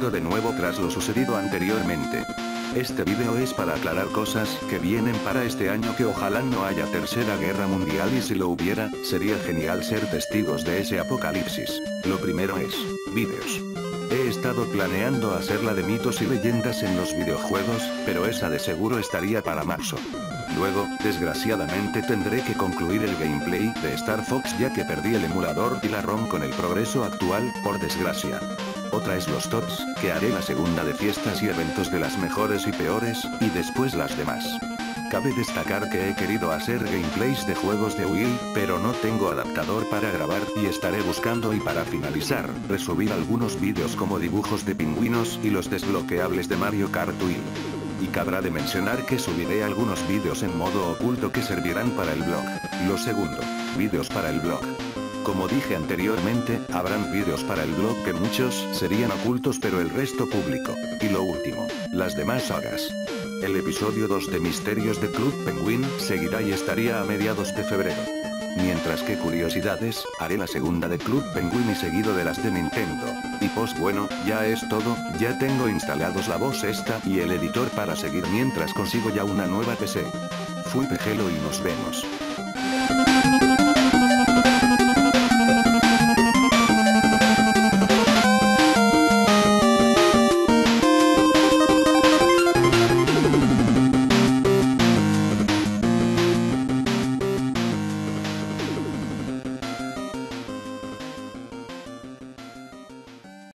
aparecido de nuevo tras lo sucedido anteriormente. Este video es para aclarar cosas que vienen para este año, que ojalá no haya tercera guerra mundial, y si lo hubiera, sería genial ser testigos de ese apocalipsis. Lo primero es, vídeos. He estado planeando hacer la de mitos y leyendas en los videojuegos, pero esa de seguro estaría para marzo. Luego, desgraciadamente tendré que concluir el gameplay de Star Fox, ya que perdí el emulador y la ROM con el progreso actual, por desgracia. Otra es los TOTS, que haré la segunda de fiestas y eventos de las mejores y peores, y después las demás. Cabe destacar que he querido hacer gameplays de juegos de Wii, pero no tengo adaptador para grabar, y estaré buscando, y para finalizar, resubir algunos vídeos como dibujos de pingüinos y los desbloqueables de Mario Kart Wii. Y cabrá de mencionar que subiré algunos vídeos en modo oculto que servirán para el blog. Lo segundo, vídeos para el blog. Como dije anteriormente, habrán vídeos para el blog que muchos serían ocultos pero el resto público. Y lo último, las demás sagas. El episodio 2 de Misterios de Club Penguin seguirá y estaría a mediados de febrero. Mientras que curiosidades, haré la segunda de Club Penguin y seguido de las de Nintendo. Y pues bueno, ya es todo, ya tengo instalados la voz esta y el editor para seguir mientras consigo ya una nueva PC. Fui Pejelo y nos vemos.